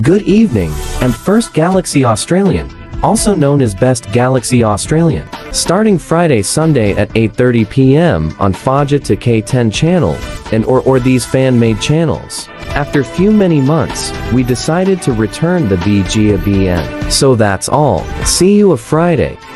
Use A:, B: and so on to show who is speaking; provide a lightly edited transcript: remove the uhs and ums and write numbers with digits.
A: Good evening, I'm First Galaxy Australian, also known as Best Galaxy Australian. Starting Friday Sunday at 8:30 p.m. on Faja to K10 channel, and or these fan-made channels. After many months, we decided to return the BGABN. So that's all. See you a Friday.